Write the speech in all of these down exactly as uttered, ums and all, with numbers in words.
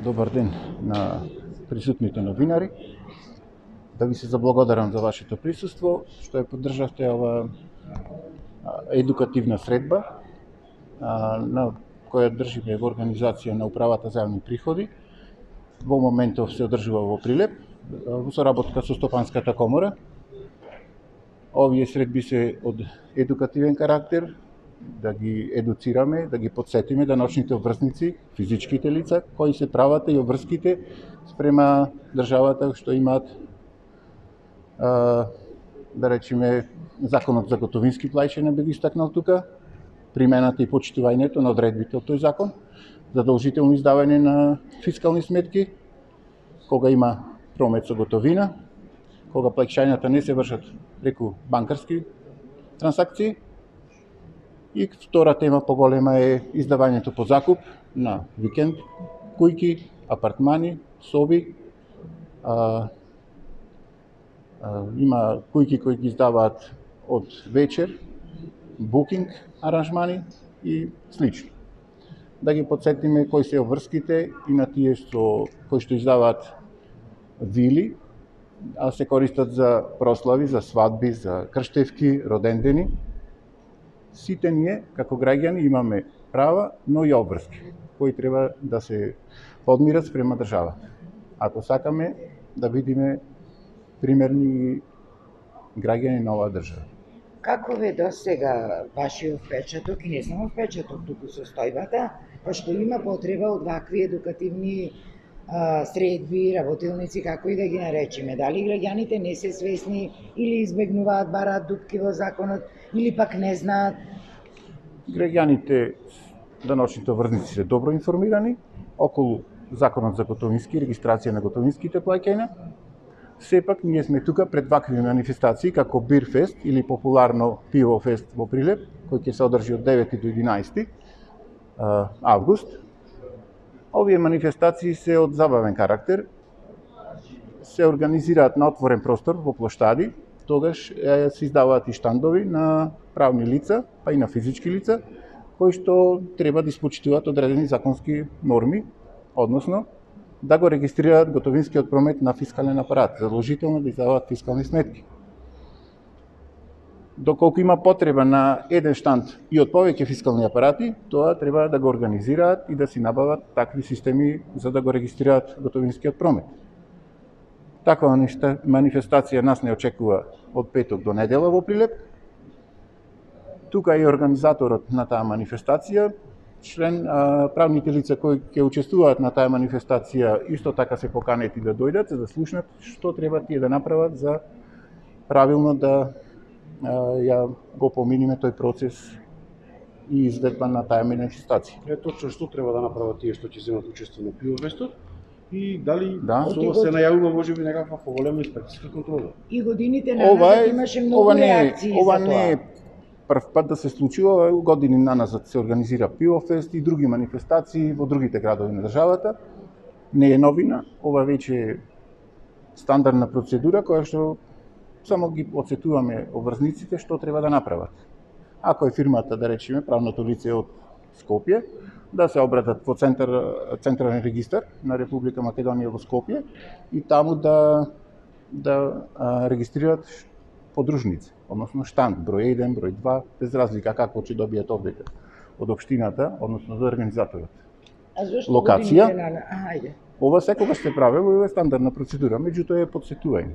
Добар ден на присутните новинари. Да ви се заблагодарам за вашето присуство, што ја поддржавте ова едукативна средба на која држиме во организација на Управата за јавни приходи. Во моментов се одржува во Прилеп, во соработка со Стопанската комора. Овие средби се од едукативен карактер, да ги едуцираме, да ги подсетиме да научните обврсници, физичките лица, кои се правата и обврските спрема државата што имаат, да речеме, законот за готовински плаќања би ги истакнал тука, примената и почитувањето на одредбите од тој закон, задолжително издавање на фискални сметки, кога има промет со готовина, кога плаќањата не се вршат преку банкарски трансакции. И втора тема поголема е издавањето по закуп на викенд кујки, апартмани, соби. А, а, има кујки кои ги издаваат од вечер, букинг аранжмани и слично. Да ги подсетиме кои се обврските и на тие што кои што издаваат вили, а се користат за прослави, за свадби, за крштевки, родендени. Сите ние, како граѓани, имаме права, но и обврски, кои треба да се подмират спрема државата. Ако сакаме да бидеме примерни граѓани на оваа држава. Каков е до сега вашиот впечаток, и не само впечаток, туку состојбата, пошто има потреба од вакви едукативни а, средби, работилници, како и да ги наречеме. Дали граѓаните не се свесни или избегнуваат, бараат дупки во законот, или пак не знаат? Граѓаните, даночните обврсници се добро информирани околу законот за готовински, регистрација на готовинските плаќања. Сепак ние сме тука пред вакви манифестации како Бирфест или популарно Пивофест во Прилеп, кој ќе се одржи од девети до единаесети август. Овие манифестации се од забавен карактер, се организираат на отворен простор во плоштади, тогаш се издаваат и штандови на правни лица, па и на физички лица, кои што треба да испочитуваат одредени законски норми, односно да го регистрираат готовинскиот промет на фискален апарат, задолжително да издаваат фискални сметки. Доколку има потреба на еден штанд и од повеќе фискални апарати, тоа треба да го организираат и да си набават такви системи за да го регистрираат готовинскиот промет. Таква манифестација нас не очекува од петок до недела во Прилеп. Тука е организаторот на таа манифестација, член а, правните лица кои ќе учествуваат на таа манифестација исто така се поканети да дојдат за да слушнат што треба тие да направат за правилно да а, ја го поминиме тој процес и изведба на таа манифестација. Е точно што треба да направат тие што ќе земат учество на Пивофестот и дали Да. со ова се најавува можеби некаква поголема инспекцијска контрола. И годините Ова назад е, имаше многу ова не е, реакции ова за не е тоа. прв пат да се случува, години наназад се организира Пивофест и други манифестации во другите градови на државата. Не е новина, ова веќе е стандардна процедура која што само ги подсетуваме обврсниците што треба да направат. Ако е фирмата, да речеме, правното лице од Скопје, да се обратат во центар, централен регистар на Република Македонија во Скопје и таму да да а, регистрираат подружници, односно штанд, број еден, број два, без разлика како ќе добијат овдека од општината, односно од организаторот. А зошто Локација? годините на... А, ајде. Ова секогаш се правело и ова е стандардна процедура, меѓутоа е подсетување.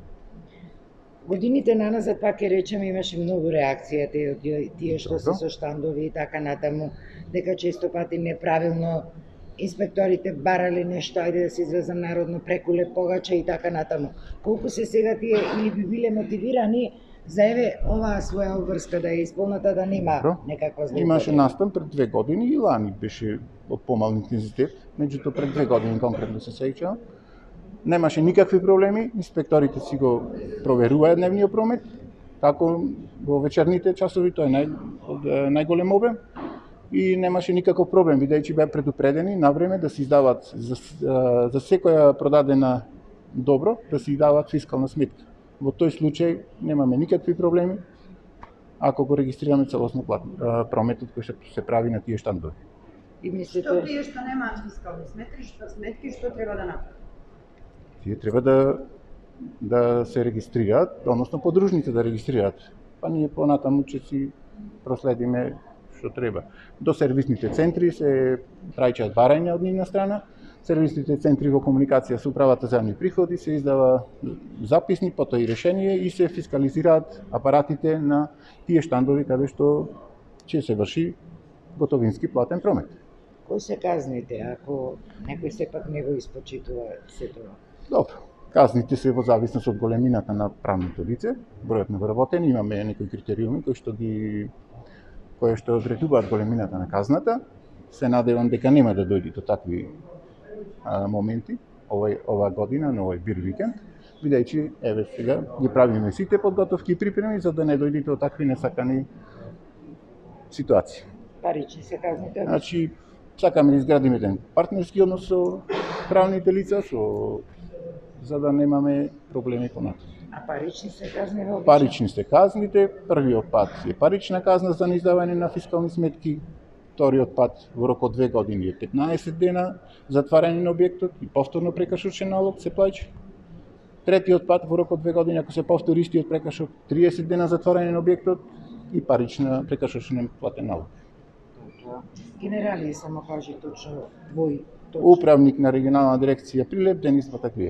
Годините наназад, пак ќе речеме, имаше многу реакција од тие што се Добро. со штандови и така натаму, дека често пати неправилно инспекторите барале нешто, ајде да се изразам народно, прекуле погача и така натаму. Колку се сега тие или би биле мотивирани за еве оваа своја обврска да е исполната, да нема Добро. некаква злоупотреба? Имаше настан пред две години и лани беше од помал интензитет, меѓутоа пред две години конкретно се сеќавам. Немаше никакви проблеми, инспекторите си го проверуваат дневниот промет, како во вечерните часови, тоа е нај, од најголем обем, и немаше никаков проблем, бидејќи беа предупредени на време да се издаваат за, за секоја продадена добро, да се издаваат фискална сметка. Во тој случај немаме никакви проблеми, ако го регистрираме целосно плат, прометот кој што се прави на тие штандови. И мислите... Што тие што немаат фискални сметки, што сметки, што треба да направат? Тие треба да да се регистрираат, односно подружните да регистрираат. Па ние понатаму ќе си проследиме што треба. До сервисните центри се праќаат барања од нивна страна. Сервисните центри во комуникација со управата за јавни приходи се издава записник, потоа и решение и се фискализираат апаратите на тие штандови каде што ќе се врши готовински платен промет. Кои се казните ако некој сепак не го испочитува се тоа? Добро. Казните се во зависност од големината на правното лице, бројот на вработени, имаме некои критериуми кои што ги кои што одредуваат големината на казната. Се надевам дека нема да дојде до такви а, моменти овој ова година на овој бир викенд, бидејќи еве сега ги правиме сите подготовки и припреми за да не дојде до такви несакани ситуации. Парични се казните? Значи, сакаме да изградиме еден партнерски однос со правните лица, со за да немаме проблеми понатаму. А парични се казни во обичај? Парични се казните, првиот пат е парична казна за неиздавање на фискални сметки, вториот пат во рок од две години е петнаесет дена затварање на објектот и повторно прекршочен налог се плаќа. Третиот пат во рок од две години ако се повтори истиот прекршок, триесет дена затварање на објектот и парична прекршочен платен налог. Генерали, само кажи точно твој точно. Управник на регионална дирекција Прилеп, Денис Батаклиев.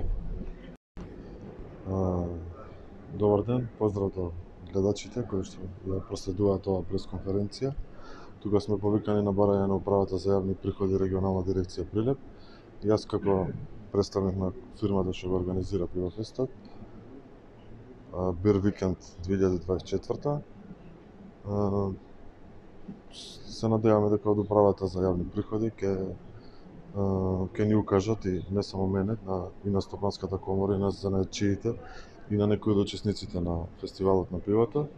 Добар ден, поздрав до гледачите кои што ја проследуваат оваа пресконференција. Тука сме повикани на барање на управата за јавни приходи регионална дирекција Прилеп. Јас како представник на фирмата што го организира Пивофестот, Бир викенд две илјади дваесет и четврта. Се надеваме дека од управата за јавни приходи ќе ќе ни укажат и не само мене, на, и на Стопанската комора, и на занајчиите, и на некои од учесниците на фестивалот на пивото.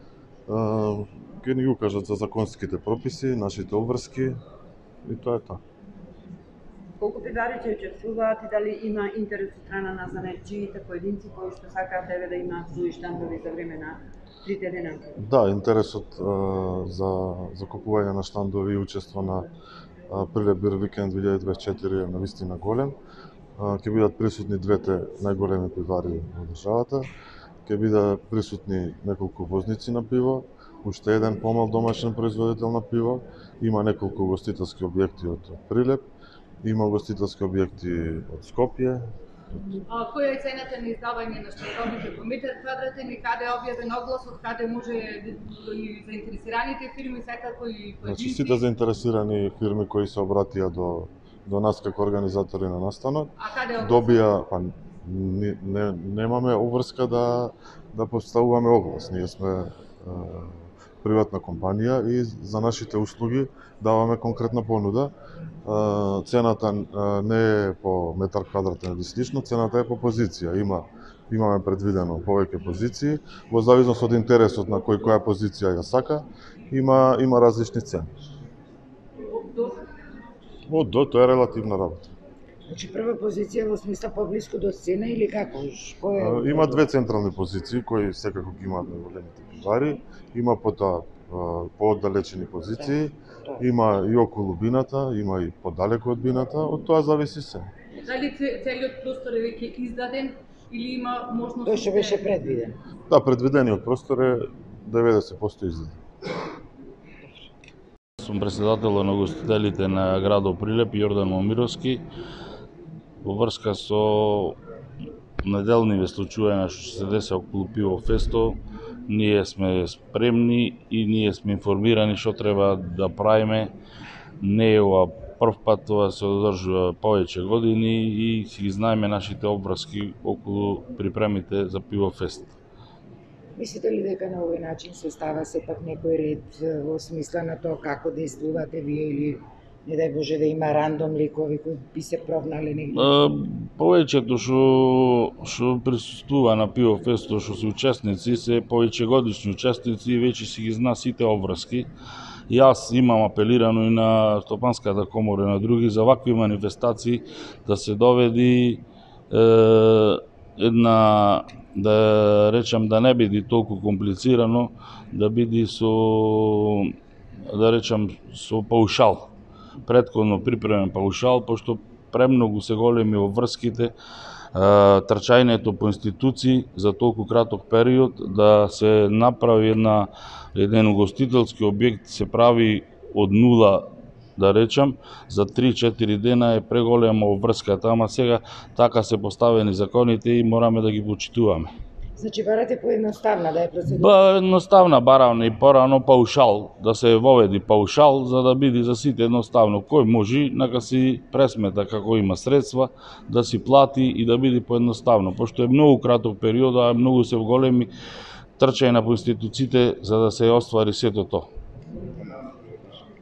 Ќе ни укажат за законските прописи, нашите обврски и тоа е тоа. Колку пивари ќе учествуваат и дали има интерес од страна на занајчиите поединци кои што сакаат еве да имаат своји штандови за време на трите дена? Да, интересот а, за закупување на штандови и учество на Прилеп бир викенд две илјади дваесет и четири е навистина голем. Ќе бидат присутни двете најголеми пивари во државата. Ќе бидат присутни неколку возници на пиво, уште еден помал домашен производител на пиво, има неколку гостителски објекти од Прилеп, има гостителски објекти од Скопје. А која е цената на издавање на штандовите по метар квадратен и каде е објавен огласот, каде може и заинтересираните фирми секако и поединци? Значи сите заинтересирани фирми кои се обратија до до нас како организатори на настанот, добија, па не, не, немаме обврска да да поставуваме оглас. Ние сме е, приватна компанија и за нашите услуги даваме конкретна понуда. Uh, цената uh, не е по метар квадратен или слично, цената е по позиција. Има имаме предвидено повеќе позиции, во зависност од интересот на кој која позиција ја сака, има има различни цени. Од до тоа е релативна работа. Значи прва позиција во смисла поблиску до сцена или како? Кој е? Uh, има две централни позиции кои секако ги имаат најголемите пивари, има потоа пооддалечени позиции, има и околу бината, има и подалеку од бината, од тоа зависи се. Дали целиот простор е веќе издаден или има можност? Тој што беше предвиден. Да, предвидениот простор е деветдесет проценти издаден. Сум председател на гостителите на градот Прилеп, Јордан Момировски. Во врска со неделниве случувања што се деси околу Пивофесто, ние сме спремни и ние сме информирани што треба да правиме. Не е ова прв пат, тоа се одржува повеќе години и си ги знаеме нашите обврски околу припремите за Пивофест. Мислите ли дека на овој начин се става сепак некој ред во смисла на тоа како действувате вие или не дај Боже да има рандом ликови кои би се провнали негде? Повеќето што што присуствува на Пивофесто, што се учесници, се повеќе годишни учесници и веќе си ги зна сите обврски. Јас имам апелирано и на Стопанската комора и на други за вакви манифестации да се доведи е, една, да речам, да не биде толку комплицирано, да биде со, да речам, со паушал. претходно припремен паушал, пошто премногу се големи обврските, трчањето по институции за толку краток период, да се направи една, еден угостителски објект, се прави од нула, да речам, за три-четири дена е преголема обврската, ама сега така се поставени законите и мораме да ги почитуваме. Значи барате поедноставна да е процедура? Ба, едноставна баравна и порано паушал, да се воведи паушал, за да биде за сите едноставно. Кој може, нека си пресмета како има средства, да си плати и да биде поедноставно. Пошто е многу краток период, а многу се големи трчања по институциите за да се оствари сето тоа.